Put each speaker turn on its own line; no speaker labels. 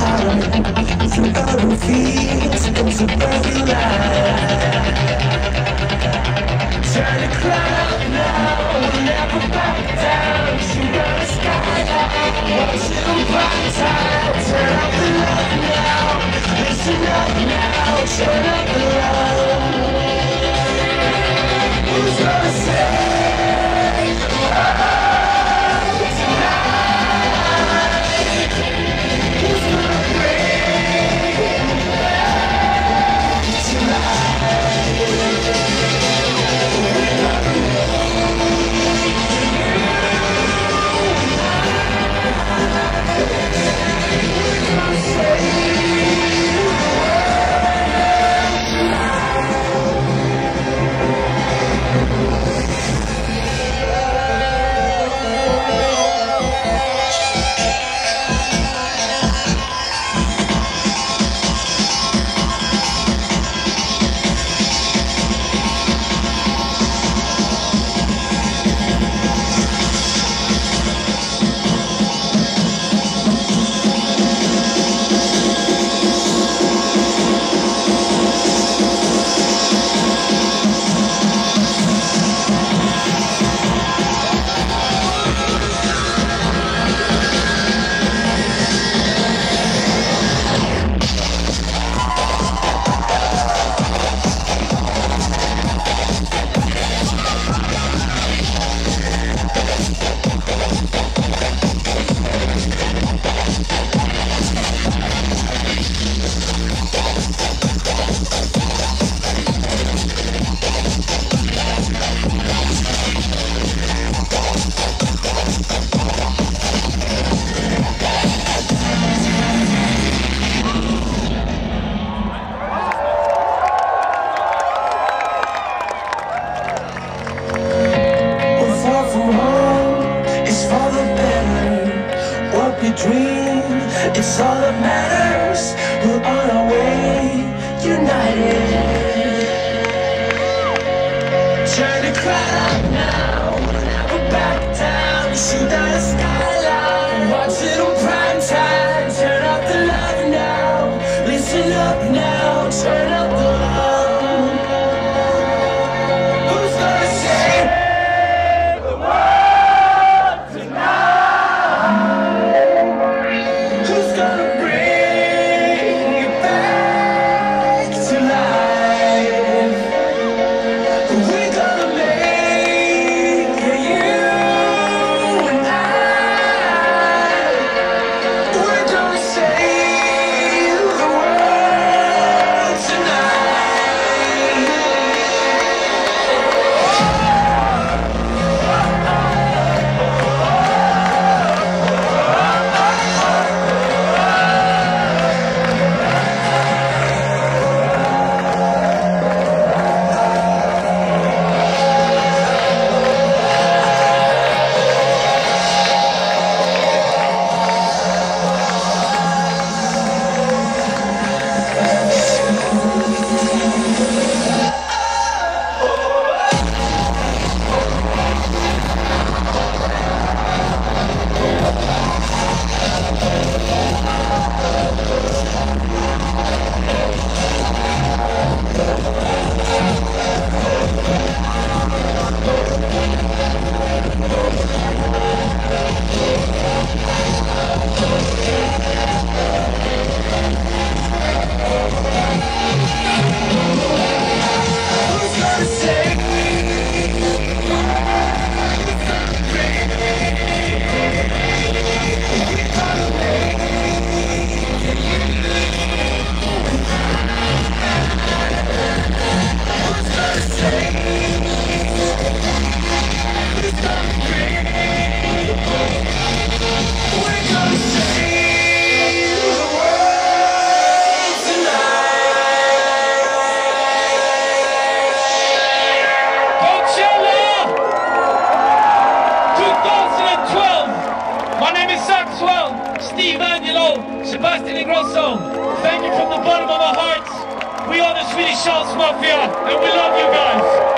through urban fields and suburban life. Turn the crowd now, never back down. Shoot down the skyline, watch it on prime time. Turn up the love now, listen up now, turn up the love. Who's gonna save the world tonight? Who's gonna bring it back to life? It's all that matters. We're on our way, united. Turn the crowd up now, never back down. Shoot down the skyline, watch it on prime time. Turn up the love now, listen up now, turn up the love. Who's gonna save the world tonight?
Thank you from the bottom of our hearts. We are the Swedish Mafia, and we love you guys.